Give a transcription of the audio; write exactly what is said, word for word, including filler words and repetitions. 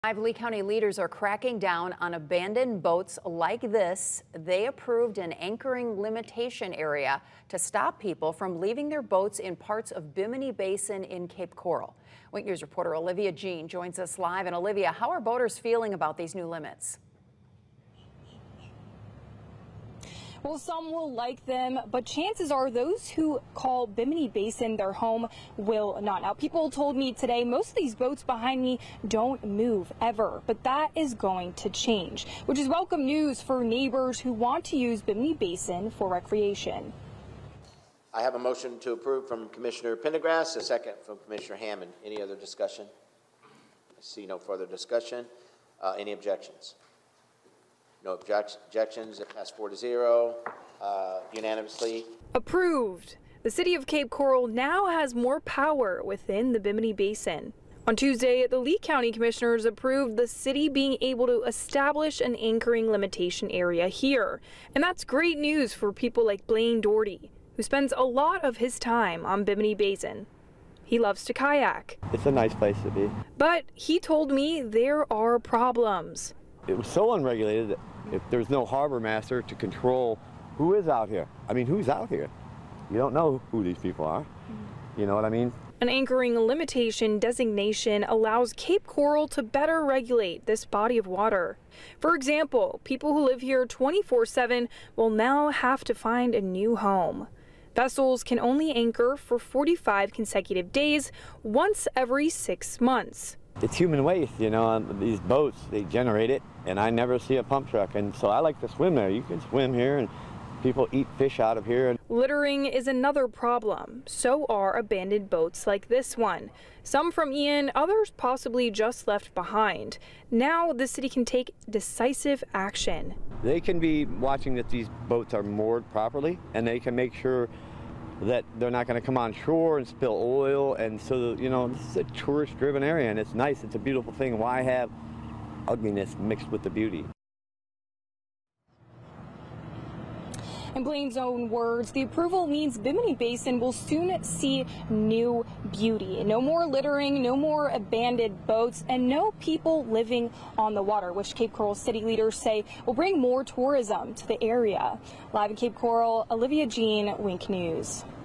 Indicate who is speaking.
Speaker 1: Five Lee County leaders are cracking down on abandoned boats like this. They approved an anchoring limitation area to stop people from leaving their boats in parts of Bimini Basin in Cape Coral. Wink News reporter Olivia Jean joins us live. And Olivia, how are boaters feeling about these new limits?
Speaker 2: Well, some will like them, but chances are those who call Bimini Basin their home will not. Now, people told me today most of these boats behind me don't move ever, but that is going to change, which is welcome news for neighbors who want to use Bimini Basin for recreation.
Speaker 3: I have a motion to approve from Commissioner Pendergrass, a second from Commissioner Hammond. Any other discussion? I see no further discussion. Uh, any objections? No object objections. It passed four to zero, uh, unanimously.
Speaker 2: Approved. The city of Cape Coral now has more power within the Bimini Basin. On Tuesday, the Lee County Commissioners approved the city being able to establish an anchoring limitation area here. And that's great news for people like Blaine Doherty, who spends a lot of his time on Bimini Basin. He loves to kayak.
Speaker 4: It's a nice place to be.
Speaker 2: But he told me there are problems.
Speaker 4: It was so unregulated that if there's no harbor master to control who is out here, I mean, who's out here? You don't know who these people are. You know what I mean?
Speaker 2: An anchoring limitation designation allows Cape Coral to better regulate this body of water. For example, people who live here twenty-four seven will now have to find a new home. Vessels can only anchor for forty-five consecutive days, once every six months.
Speaker 4: It's human waste, you know, on these boats, they generate it, and I never see a pump truck, and so I like to swim there. You can swim here, and people eat fish out of here.
Speaker 2: Littering is another problem. So are abandoned boats like this one. Some from Ian, others possibly just left behind. Now the city can take decisive action.
Speaker 4: They can be watching that these boats are moored properly, and they can make sure that they're not going to come on shore and spill oil. And so, you know, this is a tourist-driven area, and it's nice. It's a beautiful thing. Why have ugliness mixed with the beauty?
Speaker 2: In Blaine's own words, the approval means Bimini Basin will soon see new beauty. No more littering, no more abandoned boats, and no people living on the water, which Cape Coral city leaders say will bring more tourism to the area. Live in Cape Coral, Olivia Jean, Wink News.